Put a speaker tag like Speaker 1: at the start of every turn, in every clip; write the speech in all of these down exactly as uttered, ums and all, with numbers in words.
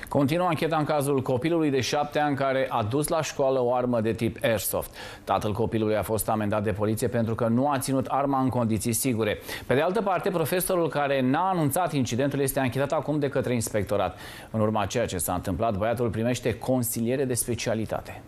Speaker 1: Continuă ancheta în cazul copilului de șapte ani care a dus la școală o armă de tip Airsoft. Tatăl copilului a fost amendat de poliție pentru că nu a ținut arma în condiții sigure. Pe de altă parte, profesorul care n-a anunțat incidentul este anchetat acum de către inspectorat. În urma ceea ce s-a întâmplat, băiatul primește consiliere de specialitate.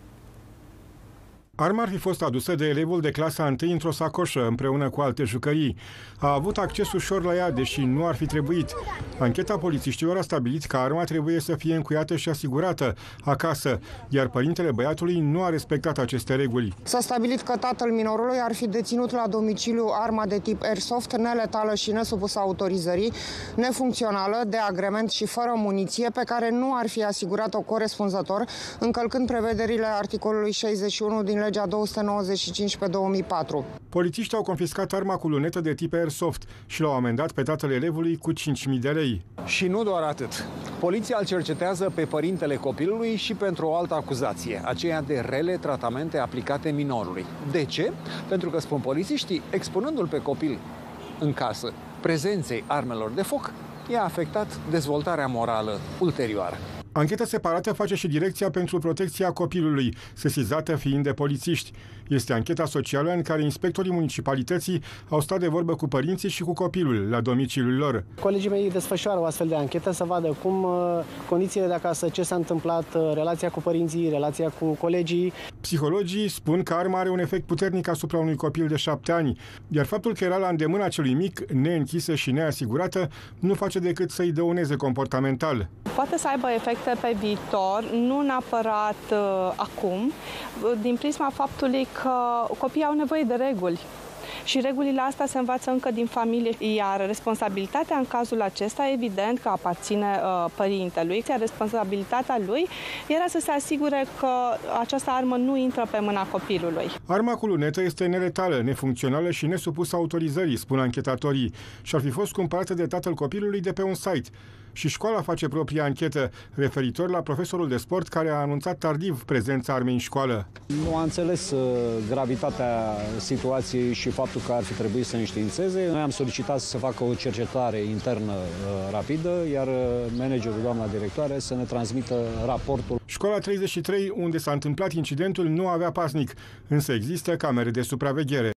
Speaker 2: Arma ar fi fost adusă de elevul de clasa întâi într-o sacoșă, împreună cu alte jucării. A avut acces ușor la ea, deși nu ar fi trebuit. Ancheta polițiștilor a stabilit că arma trebuie să fie încuiată și asigurată acasă, iar părintele băiatului nu a respectat aceste reguli.
Speaker 3: S-a stabilit că tatăl minorului ar fi deținut la domiciliu arma de tip Airsoft, neletală și nesupusă autorizării, nefuncțională, de agrement și fără muniție, pe care nu ar fi asigurat-o corespunzător, încălcând prevederile articolului șaizeci și unu din legea două sute nouăzeci și cinci pe două mii patru.
Speaker 2: Polițiștii au confiscat arma cu lunetă de tip Airsoft și l-au amendat pe tatăl elevului cu cinci mii de lei.
Speaker 4: Și nu doar atât. Poliția îl cercetează pe părintele copilului și pentru o altă acuzație, aceea de rele tratamente aplicate minorului. De ce? Pentru că, spun polițiștii, expunându-l pe copil în casă prezenței armelor de foc, i-a afectat dezvoltarea morală ulterioară.
Speaker 2: Ancheta separată face și Direcția pentru Protecția Copilului, sesizată fiind de polițiști. Este ancheta socială în care inspectorii municipalității au stat de vorbă cu părinții și cu copilul la domiciliul lor.
Speaker 5: Colegii mei desfășoară o astfel de anchetă să vadă cum condițiile de acasă, ce s-a întâmplat, relația cu părinții, relația cu colegii.
Speaker 2: Psihologii spun că arma are un efect puternic asupra unui copil de șapte ani, iar faptul că era la îndemâna celui mic, neînchisă și neasigurată, nu face decât să-i dăuneze comportamental.
Speaker 6: Poate să aibă efecte pe viitor, nu neapărat uh, acum, din prisma faptului că copiii au nevoie de reguli. Și regulile astea se învață încă din familie, iar responsabilitatea în cazul acesta, evident că aparține uh, părintelui, iar responsabilitatea lui era să se asigure că această armă nu intră pe mâna copilului.
Speaker 2: Arma cu lunetă este neletală, nefuncțională și nesupusă autorizării, spun anchetatorii, și ar fi fost cumpărată de tatăl copilului de pe un site. Și școala face propria anchetă, referitor la profesorul de sport care a anunțat tardiv prezența armei în școală.
Speaker 7: Nu a înțeles uh, gravitatea situației și faptul că ar fi trebuit să înștiințeze. Noi am solicitat să se facă o cercetare internă uh, rapidă, iar uh, managerul, doamna directoare, să ne transmită raportul.
Speaker 2: Școala treizeci și trei, unde s-a întâmplat incidentul, nu avea pasnic, însă există camere de supraveghere.